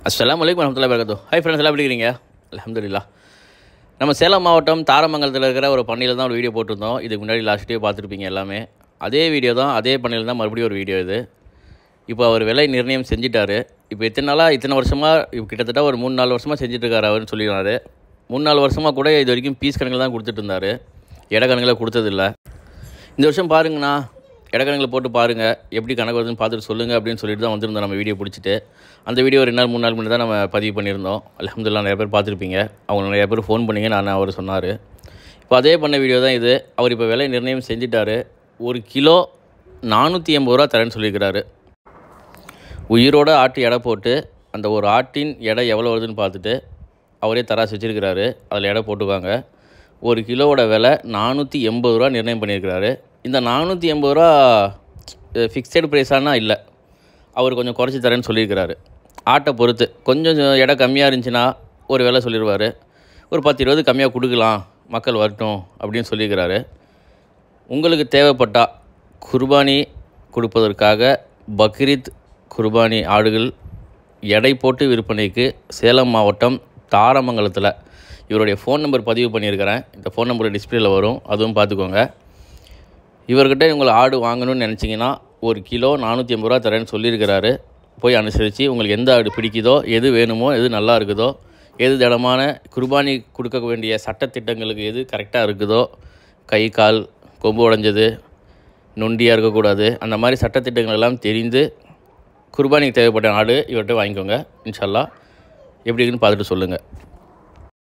அஸ்ஸலாமு அலைக்கும் வரஹ்மத்துல்லாஹி வபரகாத்துஹு. ஹை ஃப்ரெண்ட்ஸ், எல்லாம் எப்படி இருக்கீங்க? அல்ஹம்துலில்லாஹ். நம்ம சேலம் மாவட்டம் தாரமங்கலத்தில் இருக்கிற ஒரு பண்ணையில் தான் ஒரு வீடியோ போட்டிருந்தோம். இதுக்கு முன்னாடி லாஸ்ட் டே பார்த்துருப்பீங்க எல்லாமே. அதே வீடியோ தான், அதே பண்ணையில் தான் மறுபடியும் ஒரு வீடியோ இது. இப்போ அவர் விலை நிர்ணயம் செஞ்சிட்டாரு. இப்போ இத்தனை வருஷமாக இப்போ கிட்டத்தட்ட ஒரு 3-4 வருஷமாக செஞ்சிட்ருக்காரு அவருன்னு சொல்லிடுறாரு. 3-4 வருஷமாக கூட இது வரைக்கும் பீஸ் கணக்கில் தான் கொடுத்துட்டு இருந்தார், இடக்கணக்கில் கொடுத்ததில்ல. இந்த வருஷம் பாருங்கண்ணா, இடக்கணக்கில் போட்டு பாருங்கள், எப்படி கணக்கு வருதுன்னு பார்த்துட்டு சொல்லுங்கள் அப்படின்னு சொல்லிட்டு தான் வந்திருந்தோம் நம்ம வீடியோ பிடிச்சிட்டு. அந்த வீடியோ 2 நாள் 3 நாள் முன்னாடி தான் நம்ம பதிவு பண்ணியிருந்தோம். அல்ஹம்துலில்லாஹ் நிறைய பேர் பார்த்துருப்பீங்க. அவங்க நிறைய பேர் ஃபோன் பண்ணிங்க, அவர் சொன்னார். இப்போ அதே பண்ண வீடியோ தான் இது. அவர் இப்போ விலை நிர்ணயம் செஞ்சிட்டார். 1 கிலோ 480 ரூபா தரேன்னு சொல்லியிருக்கிறாரு. உயிரோட ஆட்டு எடை போட்டு அந்த ஒரு ஆட்டின் எடை எவ்வளோ வருதுன்னு பார்த்துட்டு அவரே தராசு வச்சுருக்கிறாரு. அதில் எடை போட்டுக்காங்க. 1 கிலோவோட விலை 480 ரூபா நிர்ணயம் பண்ணியிருக்கிறாரு. இந்த 480 ரூபா ஃபிக்ஸட் ப்ரைஸானா இல்லை, அவர் கொஞ்சம் குறைச்சி தரேன்னு சொல்லியிருக்கிறாரு. ஆட்டை பொறுத்து கொஞ்சம் எடை கம்மியாக இருந்துச்சுன்னா ஒரு விலை சொல்லிடுவார். ஒரு 10-20 கம்மியாக கொடுக்கலாம், மக்கள் வரட்டும் அப்படின்னு சொல்லியிருக்கிறாரு. உங்களுக்கு தேவைப்பட்டால் குர்பானி கொடுப்பதற்காக பக்ரீத் குர்பானி ஆடுகள் எடை போட்டு விற்பனைக்கு சேலம் மாவட்டம் தாரமங்கலத்தில் இவருடைய ஃபோன் நம்பர் பதிவு பண்ணியிருக்கிறேன். இந்த ஃபோன் நம்பர் டிஸ்பிளேயில் வரும், அதுவும் பார்த்துக்கோங்க. இவர்கிட்ட உங்களை ஆடு வாங்கணும்னு நினச்சிங்கன்னா 1 கிலோ 480 ரூபா தரேன்னு சொல்லியிருக்கிறாரு. போய் அனுசரித்து உங்களுக்கு எந்த ஆடு பிடிக்குதோ, எது வேணுமோ, எது நல்லா இருக்குதோ, எது திடமான குர்பானி கொடுக்க வேண்டிய சட்டத்திட்டங்களுக்கு எது கரெக்டாக இருக்குதோ, கை கால் கொம்பு உடைஞ்சது, நொண்டியாக இருக்கக்கூடாது, அந்த மாதிரி சட்டத்திட்டங்கள் எல்லாம் தெரிந்து குர்பானிக்கு தேவைப்பட்ட ஆடு இவர்கிட்ட வாங்கிக்கோங்க. இன்ஷா அல்லாஹ் எப்படி இருக்குன்னு பார்த்துட்டு சொல்லுங்கள்.